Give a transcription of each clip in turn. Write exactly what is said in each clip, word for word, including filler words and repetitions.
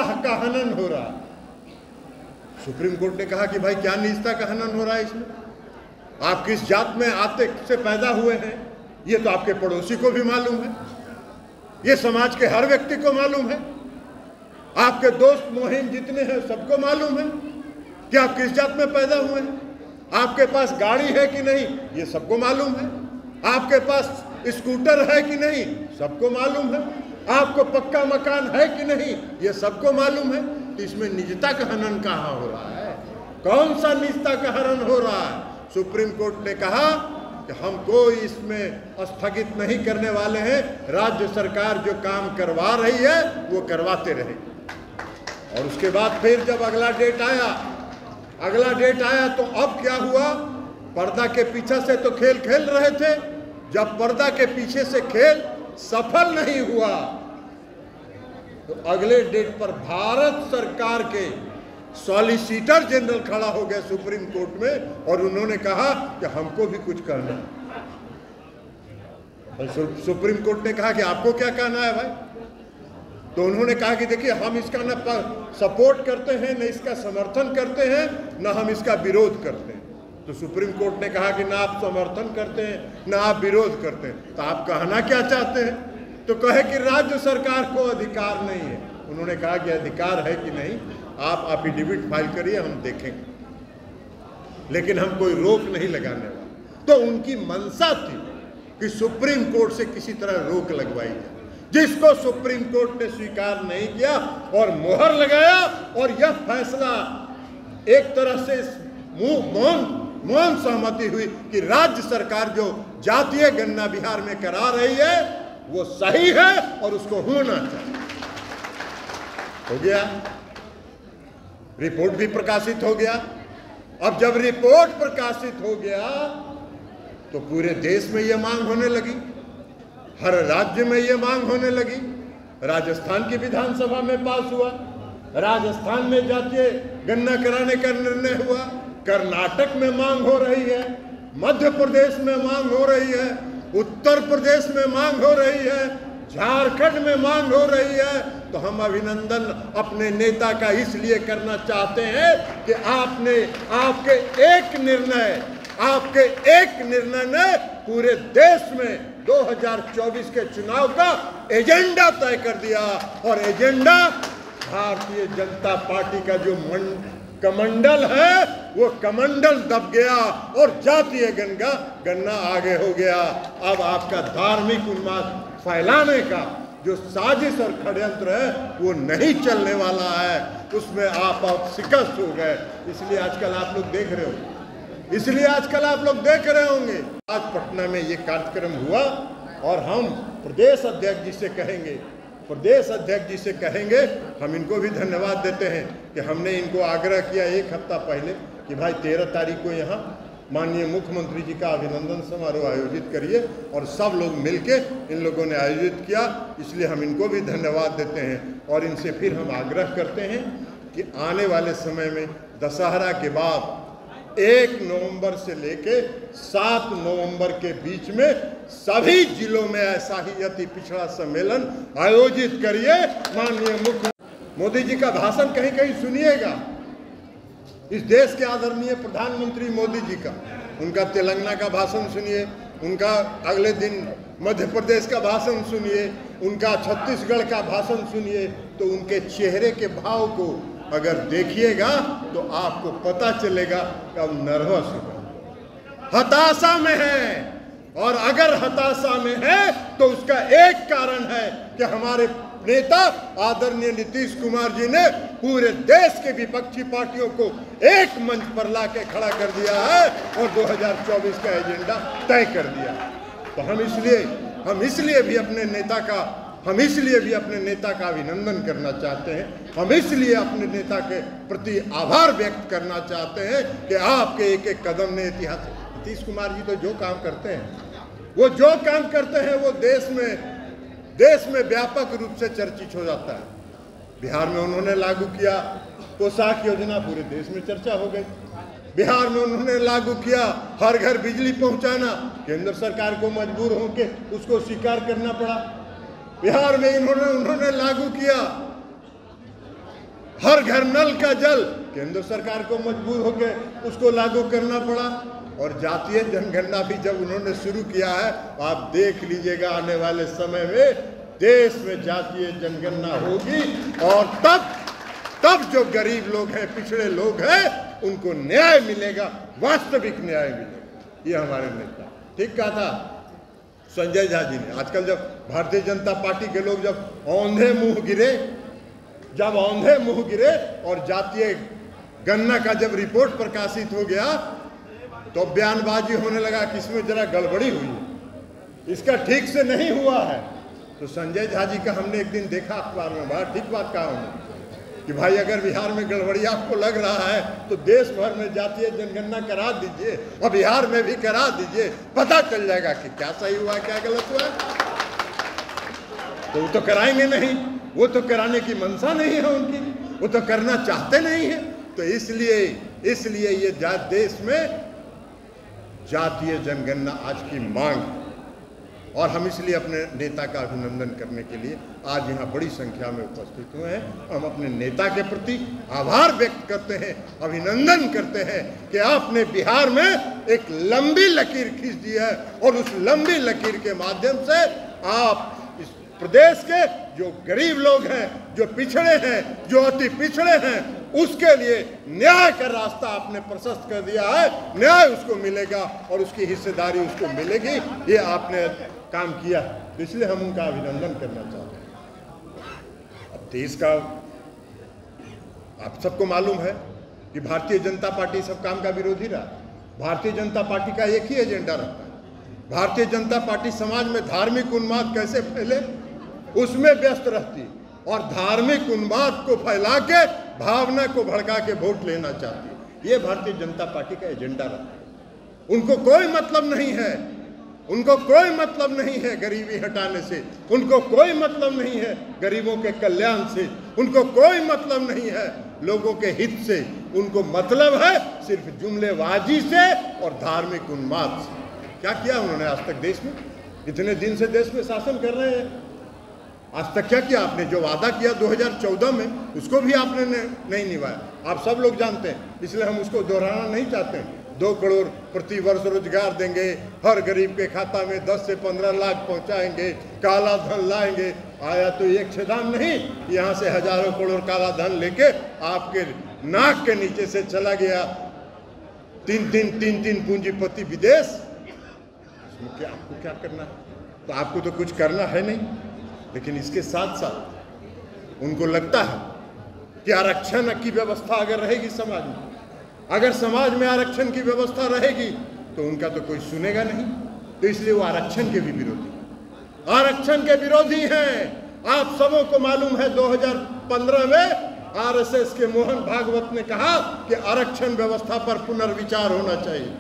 का हनन हो रहा है। सुप्रीम कोर्ट ने कहा कि भाई क्या निजता का हनन हो रहा है इसमें? आप किस जात में आते से पैदा हुए हैं ये तो आपके पड़ोसी को भी मालूम है, ये समाज के हर व्यक्ति को मालूम है, आपके दोस्त मोहिम जितने हैं सबको मालूम है कि आप किस जात में पैदा हुए हैं। आपके पास गाड़ी है कि नहीं ये सबको मालूम है, आपके पास स्कूटर है कि नहीं सबको मालूम है, आपको पक्का मकान है कि नहीं ये सबको मालूम है। तो इसमें निजता का हनन कहाँ हो रहा है? कौन सा निजता का हनन हो रहा है? सुप्रीम कोर्ट ने कहा कि हम कोई इसमें स्थगित नहीं करने वाले हैं, राज्य सरकार जो काम करवा रही है वो करवाते रहे। और उसके बाद फिर जब अगला डेट आया अगला डेट आया तो अब क्या हुआ? पर्दा के पीछे से तो खेल खेल रहे थे, जब पर्दा के पीछे से खेल सफल नहीं हुआ तो अगले डेट पर भारत सरकार के सॉलिसिटर जनरल खड़ा हो गया सुप्रीम कोर्ट में और उन्होंने कहा कि हमको भी कुछ कहना है। सुप्रीम कोर्ट ने कहा कि आपको क्या कहना है भाई? तो उन्होंने कहा कि देखिए हम इसका न सपोर्ट करते हैं, न इसका समर्थन करते हैं, न हम इसका विरोध करते हैं। तो सुप्रीम कोर्ट ने कहा कि ना आप समर्थन करते हैं ना आप विरोध करते हैं, तो आप कहना क्या चाहते हैं? तो कहे कि राज्य सरकार को अधिकार नहीं है। उन्होंने कहा कि अधिकार है कि नहीं आप एफिडेविट फाइल करिए, हम देखेंगे, लेकिन हम कोई रोक नहीं लगाने वाले। तो उनकी मंशा थी कि सुप्रीम कोर्ट से किसी तरह रोक लगवाई जाए, जिसको सुप्रीम कोर्ट ने स्वीकार नहीं किया और मोहर लगाया। और यह फैसला एक तरह से मौन मौन सहमति हुई कि राज्य सरकार जो जातीय गणना बिहार में करा रही है वो सही है और उसको होना चाहिए। हो गया, रिपोर्ट भी प्रकाशित हो गया। अब जब रिपोर्ट प्रकाशित हो गया तो पूरे देश में यह मांग होने लगी, हर राज्य में यह मांग होने लगी। राजस्थान की विधानसभा में पास हुआ, राजस्थान में जातीय गणना कराने का निर्णय हुआ, कर्नाटक में मांग हो रही है, मध्य प्रदेश में मांग हो रही है, उत्तर प्रदेश में मांग हो रही है, झारखंड में मांग हो रही है। तो हम अभिनंदन अपने नेता का इसलिए करना चाहते हैं कि आपने आपके एक निर्णय आपके एक निर्णय ने पूरे देश में दो हज़ार चौबीस के चुनाव का एजेंडा तय कर दिया। और एजेंडा भारतीय जनता पार्टी का जो मन कमंडल है वो कमंडल दब गया और जातीय गणना गणना आगे हो गया। अब आपका धार्मिक उन्माद फैलाने का जो साजिश और षड्यंत्र है वो नहीं चलने वाला है, उसमें आप आप शिकस्त हो गए। इसलिए आजकल आप लोग देख रहे हो इसलिए आजकल आप लोग देख रहे होंगे आज पटना में ये कार्यक्रम हुआ और हम प्रदेश अध्यक्ष जी से कहेंगे प्रदेश अध्यक्ष जी से कहेंगे हम इनको भी धन्यवाद देते हैं कि हमने इनको आग्रह किया एक हफ्ता पहले कि भाई तेरह तारीख को यहाँ माननीय मुख्यमंत्री जी का अभिनंदन समारोह आयोजित करिए, और सब लोग मिलके इन लोगों ने आयोजित किया। इसलिए हम इनको भी धन्यवाद देते हैं और इनसे फिर हम आग्रह करते हैं कि आने वाले समय में दशहरा के बाद एक नवंबर से लेके सात नवंबर के बीच में सभी जिलों में ऐसा ही अति पिछड़ा सम्मेलन आयोजित करिए। माननीय मुख्य मोदी जी का भाषण कहीं कहीं सुनिएगा, इस देश के आदरणीय प्रधानमंत्री मोदी जी का, उनका तेलंगाना का भाषण सुनिए, उनका अगले दिन मध्य प्रदेश का भाषण सुनिए, उनका छत्तीसगढ़ का भाषण सुनिए, तो उनके चेहरे के भाव को अगर देखिएगा तो आपको पता चलेगा कि अब नर्वस हो, हताशा में है। और अगर हताशा में है तो उसका एक कारण है कि हमारे नेता आदरणीय नीतीश कुमार जी ने पूरे देश के विपक्षी पार्टियों को एक मंच पर लाके खड़ा कर दिया है और दो हज़ार चौबीस का एजेंडा तय कर दिया। तो हम इसलिए हम इसलिए भी अपने नेता का हम इसलिए भी अपने नेता का अभिनंदन करना चाहते हैं, हम इसलिए अपने नेता के प्रति आभार व्यक्त करना चाहते हैं कि आपके एक एक कदम ने इतिहास। नीतीश कुमार जी तो जो काम करते हैं वो जो काम करते हैं वो देश में देश में व्यापक रूप से चर्चित हो जाता है। बिहार में उन्होंने लागू किया पोशाक योजना, पूरे देश में चर्चा हो गई। बिहार में उन्होंने लागू किया हर घर बिजली पहुंचाना, केंद्र सरकार को मजबूर होकर उसको स्वीकार करना पड़ा। बिहार में इन्होंने उन्होंने लागू किया हर घर नल का जल केंद्र सरकार को मजबूर होकर उसको लागू करना पड़ा। और जातीय जनगणना भी जब उन्होंने शुरू किया है, आप देख लीजिएगा आने वाले समय में देश में जातीय जनगणना होगी और तब तब जो गरीब लोग हैं, पिछड़े लोग हैं, उनको न्याय मिलेगा, वास्तविक न्याय मिलेगा। ये हमारे नेता ठीक कहा था संजय झा जी ने। आजकल जब भारतीय जनता पार्टी के लोग जब औंधे मुंह गिरे जब औंधे मुंह गिरे और जातीय गणना का जब रिपोर्ट प्रकाशित हो गया तो बयानबाजी होने लगा कि इसमें जरा गड़बड़ी हुई है, इसका ठीक से नहीं हुआ है। तो संजय झा जी का हमने एक दिन देखा अखबार में, बड़ा ठीक बात कहा उन्होंने कि भाई अगर बिहार में गड़बड़ी आपको लग रहा है तो देश भर में जातीय जनगणना करा दीजिए और बिहार में भी करा दीजिए, पता चल जाएगा कि क्या सही हुआ क्या गलत हुआ। तो वो तो कराएंगे नहीं, वो तो कराने की मंशा नहीं है उनकी, वो तो करना चाहते नहीं है। तो इसलिए इसलिए ये देश में जातीय जनगणना आज की मांग, और हम इसलिए अपने नेता का अभिनंदन करने के लिए आज यहाँ बड़ी संख्या में उपस्थित हुए हैं। हम अपने नेता के प्रति आभार व्यक्त करते हैं, अभिनंदन करते हैं कि आपने बिहार में एक लंबी लकीर खींच दी है और उस लंबी लकीर के माध्यम से आप इस प्रदेश के जो गरीब लोग हैं, जो पिछड़े हैं, जो अति पिछड़े हैं, उसके लिए न्याय का रास्ता आपने प्रशस्त कर दिया है। न्याय उसको मिलेगा और उसकी हिस्सेदारी उसको मिलेगी। ये आपने काम किया, इसलिए हम उनका अभिनंदन करना चाहते हैं। अब देश का आप सबको मालूम है कि भारतीय जनता पार्टी सब काम का विरोधी रहा। भारतीय जनता पार्टी का एक ही एजेंडा रहता है, भारतीय जनता पार्टी समाज में धार्मिक उन्माद कैसे फैले उसमें व्यस्त रहती और धार्मिक उन्माद को फैला के भावना को भड़का के वोट लेना चाहती है। ये भारतीय जनता पार्टी का एजेंडा रहता है। उनको कोई मतलब नहीं है, उनको कोई मतलब नहीं है गरीबी हटाने से, उनको कोई मतलब नहीं है गरीबों के कल्याण से, उनको कोई मतलब नहीं है लोगों के हित से। उनको मतलब है सिर्फ जुमलेबाजी से और धार्मिक उन्माद से। क्या किया उन्होंने आज तक देश में? इतने दिन से देश में शासन कर रहे हैं, आज तक क्या किया आपने? जो वादा किया दो हज़ार चौदह में उसको भी आपने नहीं निभाया। आप सब लोग जानते हैं, इसलिए हम उसको दोहराना नहीं चाहते हैं। दो करोड़ प्रति वर्ष रोजगार देंगे, हर गरीब के खाता में दस से पंद्रह लाख पहुंचाएंगे, काला धन लाएंगे। आया तो एक छेदान नहीं, यहाँ से हजारों करोड़ काला धन लेके आपके नाक के नीचे से चला गया। तीन तीन तीन तीन पूंजीपति विदेश, इसमें क्या आपको क्या करना है? तो आपको तो कुछ करना है नहीं, लेकिन इसके साथ साथ उनको लगता है कि आरक्षण की व्यवस्था अगर रहेगी समाज में, अगर समाज में आरक्षण की व्यवस्था रहेगी तो उनका तो कोई सुनेगा नहीं। तो इसलिए वो आरक्षण के भी विरोधी आरक्षण के विरोधी हैं। आप सबों को मालूम है दो हज़ार पंद्रह में आरएसएस के मोहन भागवत ने कहा कि आरक्षण व्यवस्था पर पुनर्विचार होना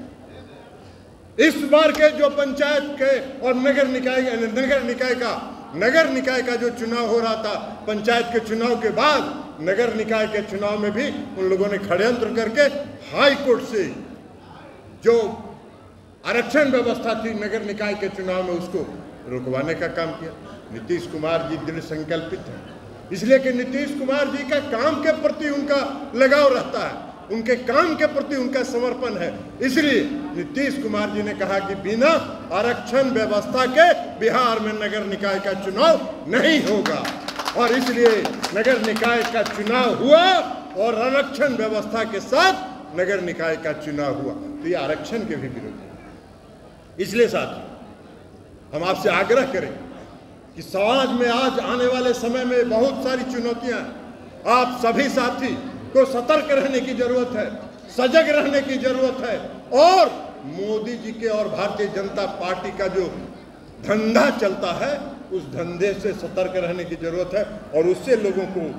चाहिए। इस बार के जो पंचायत के और नगर निकाय नगर निकाय का नगर निकाय का जो चुनाव हो रहा था, पंचायत के चुनाव के बाद नगर निकाय के चुनाव में भी उन लोगों ने षड्यंत्र करके हाई कोर्ट से जो आरक्षण व्यवस्था थी नगर निकाय के चुनाव में उसको रुकवाने का काम किया। नीतीश कुमार जी दृढ़ संकल्पित हैं, इसलिए कि नीतीश कुमार जी का काम के प्रति उनका लगाव रहता है, उनके काम के प्रति उनका समर्पण है। इसलिए नीतीश कुमार जी ने कहा कि बिना आरक्षण व्यवस्था के बिहार में नगर निकाय का चुनाव नहीं होगा, और इसलिए नगर निकाय का चुनाव हुआ और आरक्षण व्यवस्था के साथ नगर निकाय का चुनाव हुआ। तो ये आरक्षण के भी विरोधी है। इसलिए साथ हम आपसे आग्रह करें कि समाज में आज आने वाले समय में बहुत सारी चुनौतियां हैं। आप सभी साथी को सतर्क रहने की जरूरत है, सजग रहने की जरूरत है, और मोदी जी के और भारतीय जनता पार्टी का जो धंधा चलता है उस धंधे से सतर्क रहने की जरूरत है, और उससे लोगों को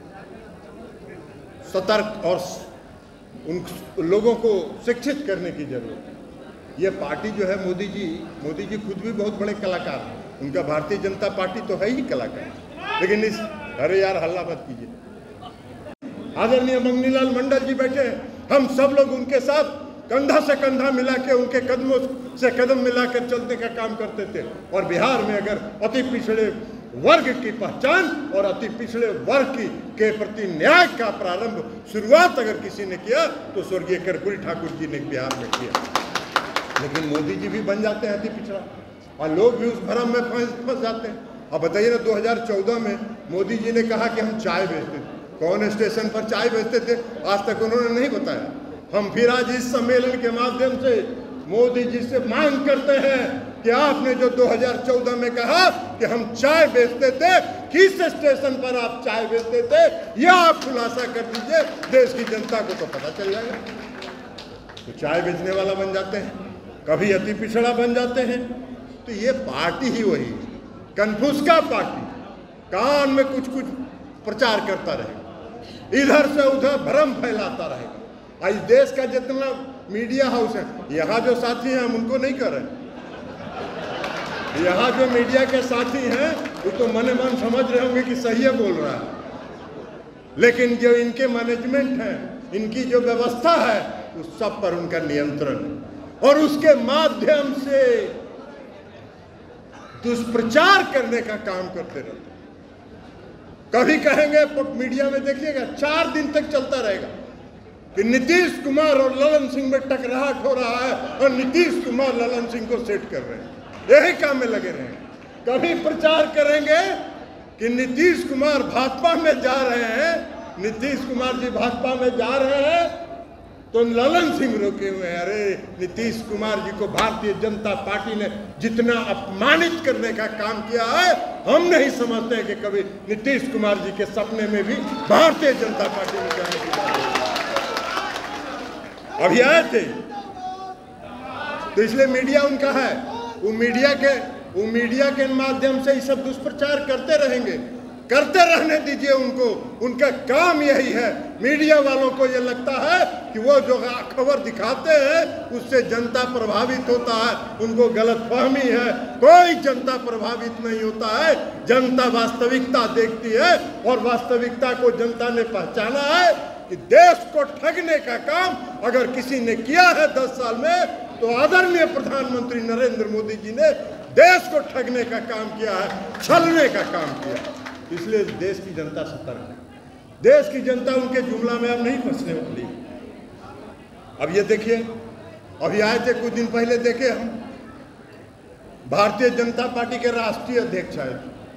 सतर्क और उन लोगों को शिक्षित करने की जरूरत है। ये पार्टी जो है मोदी जी मोदी जी खुद भी बहुत बड़े कलाकार हैं, उनका भारतीय जनता पार्टी तो है ही कलाकार, लेकिन इस अरे यार हल्ला मत कीजिए। आदरणीय मंगनीलाल मंडल जी बैठे हैं, हम सब लोग उनके साथ कंधा से कंधा मिला के उनके कदमों से कदम मिलाकर चलने का काम करते थे। और बिहार में अगर अति पिछड़े वर्ग की पहचान और अति पिछड़े वर्ग की के प्रति न्याय का प्रारंभ शुरुआत अगर किसी ने किया तो स्वर्गीय कर्पूरी ठाकुर जी ने बिहार में किया। लेकिन मोदी जी भी बन जाते हैं अति पिछड़ा और लोग भी उस भ्रम में फंस फंस जाते हैं। अब बताइए ना, दो हज़ार चौदह में मोदी जी ने कहा कि हम चाय बेचते थे। कौन स्टेशन पर चाय बेचते थे आज तक उन्होंने नहीं बताया। हम फिर आज इस सम्मेलन के माध्यम से मोदी जी से मांग करते हैं कि आपने जो दो हज़ार चौदह में कहा कि हम चाय बेचते थे, किस स्टेशन पर आप चाय बेचते थे, यह आप खुलासा कर दीजिए, देश की जनता को तो पता चल जाएगा। तो चाय बेचने वाला बन जाते हैं, कभी अति पिछड़ा बन जाते हैं। तो ये पार्टी ही वही कन्फ्यूज का पार्टी कान में कुछ कुछ प्रचार करता रहेगा, इधर से उधर भ्रम फैलाता रहेगा। आज देश का जितना मीडिया हाउस है, यहाँ जो साथी हैं हम उनको नहीं कर रहे, यहाँ जो मीडिया के साथी हैं वो तो मने मन समझ रहे होंगे कि सही है बोल रहा है, लेकिन जो इनके मैनेजमेंट है, इनकी जो व्यवस्था है, उस सब पर उनका नियंत्रण है और उसके माध्यम से दुष्प्रचार करने का काम करते रहते। कभी कहेंगे मीडिया में देखिएगा चार दिन तक चलता रहेगा कि नीतीश कुमार और ललन सिंह में टकराहट हो रहा है और नीतीश कुमार ललन सिंह को सेट कर रहे हैं, यही काम में लगे रहे। कभी प्रचार करेंगे कि नीतीश कुमार भाजपा में जा रहे हैं, नीतीश कुमार जी भाजपा में जा रहे हैं तो ललन सिंह रोके हुए हैं। अरे नीतीश कुमार जी को भारतीय जनता पार्टी ने जितना अपमानित करने का काम किया है, हम नहीं समझते हैं कि कभी नीतीश कुमार जी के सपने में भी भारतीय जनता पार्टी में जाने की बात है। अभी आए थे तो इसलिए मीडिया उनका है, वो मीडिया के वो मीडिया के माध्यम से ये सब दुष्प्रचार करते रहेंगे, करते रहने दीजिए उनको। उनका काम यही है। मीडिया वालों को ये लगता है कि वो जो खबर दिखाते हैं उससे जनता प्रभावित होता है, उनको गलतफहमी है। कोई जनता प्रभावित नहीं होता है, जनता वास्तविकता देखती है और वास्तविकता को जनता ने पहचाना है कि देश को ठगने का काम अगर किसी ने किया है दस साल में तो आदरणीय प्रधानमंत्री नरेंद्र मोदी जी ने देश को ठगने का काम किया है, छलने का काम किया। इसलिए देश की जनता सतर्क है, देश की जनता उनके जुमला में अब नहीं फंसने वाली। अब ये देखिए, अभी आए थे कुछ दिन पहले, देखे हम भारतीय जनता पार्टी के राष्ट्रीय अध्यक्ष आए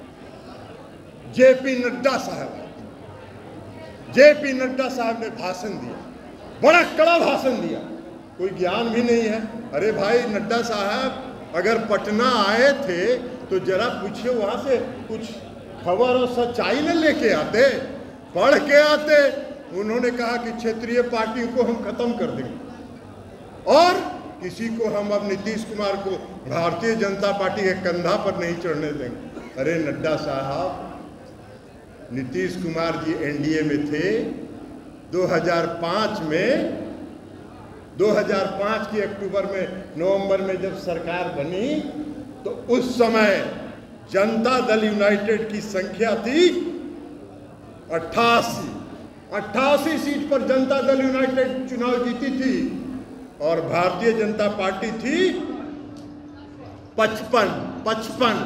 जेपी नड्डा साहब। जेपी नड्डा साहब ने भाषण दिया, बड़ा कड़ा भाषण दिया, कोई ज्ञान भी नहीं है। अरे भाई नड्डा साहब अगर पटना आए थे तो जरा पूछिए वहां से कुछ खबर और सच्चाई न लेके आते, पढ़ के आते। उन्होंने कहा कि क्षेत्रीय पार्टियों को हम खत्म कर देंगे और किसी को हम अब नीतीश कुमार को भारतीय जनता पार्टी के कंधा पर नहीं चढ़ने देंगे। अरे नड्डा साहब, नीतीश कुमार जी एनडीए में थे दो हज़ार पाँच में, दो हज़ार पाँच की अक्टूबर में नवंबर में जब सरकार बनी तो उस समय जनता दल यूनाइटेड की संख्या थी अट्ठासी अट्ठासी सीट पर जनता दल यूनाइटेड चुनाव जीती थी और भारतीय जनता पार्टी थी पचपन पचपन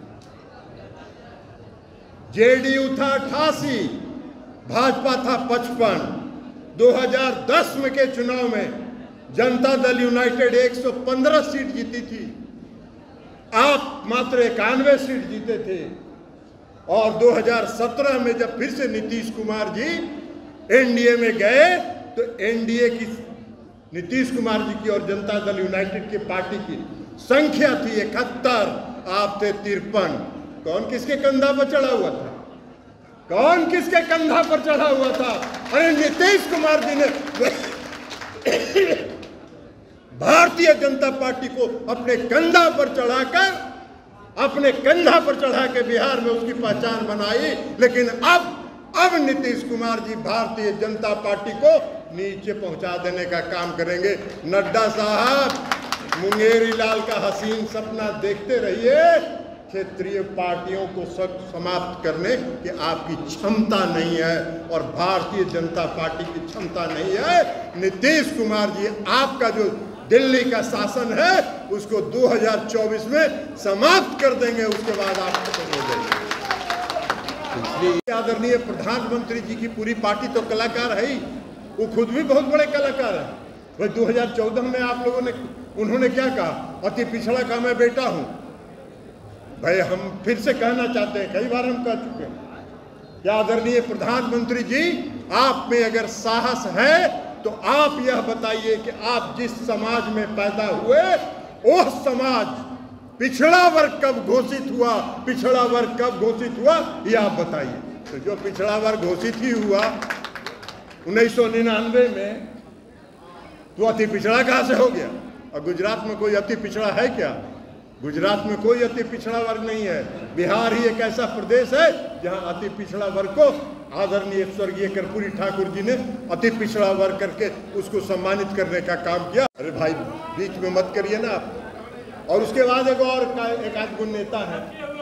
जेडीयू था अट्ठासी, भाजपा था पचपन। दो हज़ार दस में के चुनाव में जनता दल यूनाइटेड एक सौ पंद्रह सीट जीती थी, आप मात्र इक्यानवे सीट जीते थे। और दो हज़ार सत्रह में जब फिर से नीतीश कुमार जी एनडीए में गए तो एनडीए की नीतीश कुमार जी की और जनता दल यूनाइटेड की पार्टी की संख्या थी इकहत्तर, आप थे तिरपन। कौन किसके कंधा पर चढ़ा हुआ था? कौन किसके कंधा पर चढ़ा हुआ था? अरे नीतीश कुमार जी ने भारतीय जनता पार्टी को अपने कंधा पर चढ़ाकर अपने कंधा पर चढ़ा के बिहार में उसकी पहचान बनाई। लेकिन अब अब नीतीश कुमार जी भारतीय जनता पार्टी को नीचे पहुंचा देने का काम करेंगे। नड्डा साहब, मुंगेरी लाल का हसीन सपना देखते रहिए। क्षेत्रीय पार्टियों को समाप्त करने की आपकी क्षमता नहीं है और भारतीय जनता पार्टी की क्षमता नहीं है। नीतीश कुमार जी, आपका जो दिल्ली का शासन है उसको दो हज़ार चौबीस में समाप्त कर देंगे, उसके बाद आप खत्म हो जाएंगे। इसलिए आदरणीय प्रधानमंत्री जी की पूरी पार्टी तो कलाकार है ही, वो खुद भी बहुत बड़े कलाकार हैं। भाई दो हज़ार चौदह में आप लोगों ने, उन्होंने क्या कहा, अति पिछड़ा का मैं बेटा हूं। भाई हम फिर से कहना चाहते हैं, कई बार हम कह चुके हैं, क्या आदरणीय प्रधानमंत्री जी, आप में अगर साहस है तो आप यह बताइए कि आप जिस समाज में पैदा हुए वह समाज पिछड़ा वर्ग कब घोषित हुआ, पिछड़ा वर्ग कब घोषित हुआ, यह आप बताइए। तो जो पिछड़ा वर्ग घोषित ही हुआ उन्नीस सौ निन्यानवे में, तो अति पिछड़ा कहाँ से हो गया? और गुजरात में कोई अति पिछड़ा है क्या? गुजरात में कोई अति पिछड़ा वर्ग नहीं है। बिहार ही एक ऐसा प्रदेश है जहाँ अति पिछड़ा वर्ग को आदरणीय स्वर्गीय कर्पूरी ठाकुर जी ने अति पिछड़ा वर्ग करके उसको सम्मानित करने का काम किया। अरे भाई बीच में मत करिए ना आप। और उसके बाद एक और एक आध गो नेता है,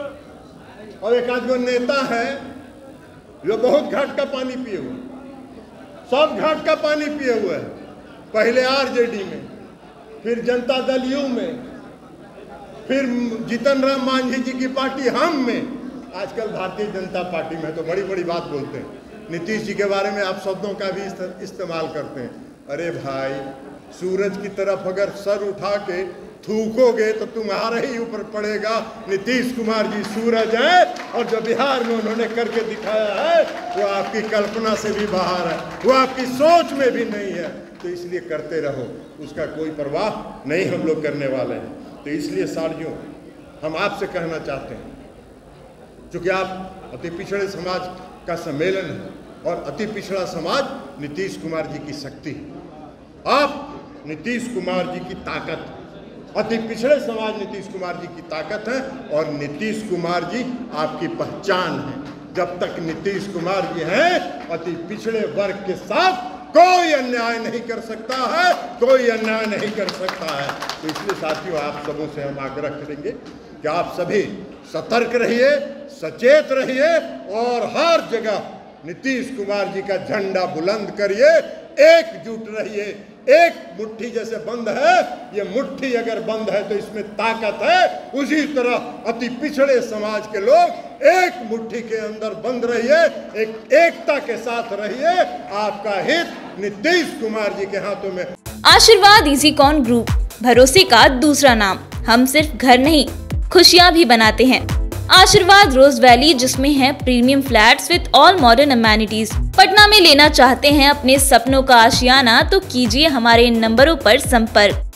और एक आध गो नेता है जो बहुत घाट का पानी पिए हुए, सब घाट का पानी पिए हुए है। पहले आरजेडी में, फिर जनता दल यू में, फिर जीतन राम मांझी जी की पार्टी हम में, आजकल भारतीय जनता पार्टी में। तो बड़ी बड़ी बात बोलते हैं। नीतीश जी के बारे में आप शब्दों का भी इस्तेमाल करते हैं। अरे भाई, सूरज की तरफ अगर सर उठा के थूकोगे तो तुम्हारे ही ऊपर पड़ेगा। नीतीश कुमार जी सूरज है, और जो बिहार में उन्होंने करके दिखाया है वो आपकी कल्पना से भी बाहर है, वो आपकी सोच में भी नहीं है। तो इसलिए करते रहो, उसका कोई परवाह नहीं हम लोग करने वाले हैं। तो इसलिए साथियों, हम आपसे कहना चाहते हैं, क्योंकि आप अति पिछड़े समाज का सम्मेलन है और अति पिछड़ा समाज नीतीश कुमार जी की शक्ति है। आप नीतीश कुमार जी की ताकत, अति पिछड़े समाज नीतीश कुमार जी की ताकत है, और नीतीश कुमार जी आपकी पहचान है। जब तक नीतीश कुमार जी हैं, अति पिछड़े वर्ग के साथ कोई अन्याय नहीं कर सकता है, कोई अन्याय नहीं कर सकता है। तो इसलिए साथियों, आप सबों से हम आग्रह करेंगे कि आप सभी सतर्क रहिए, सचेत रहिए, और हर जगह नीतीश कुमार जी का झंडा बुलंद करिए, एकजुट रहिए। एक मुट्ठी जैसे बंद है, ये मुट्ठी अगर बंद है तो इसमें ताकत है। उसी तरह अति पिछड़े समाज के लोग एक मुट्ठी के अंदर बंद रहिए, एक एकता के साथ रहिए। आपका हित नीतीश कुमार जी के हाथों में। आशीर्वाद इजीकॉन ग्रुप, भरोसे का दूसरा नाम। हम सिर्फ घर नहीं, खुशियाँ भी बनाते हैं। आशीर्वाद रोज वैली, जिसमें है premium flats with all modern amenities. Patna में लेना चाहते हैं अपने सपनों का आशियाना, तो कीजिए हमारे इन नंबरों पर संपर्क।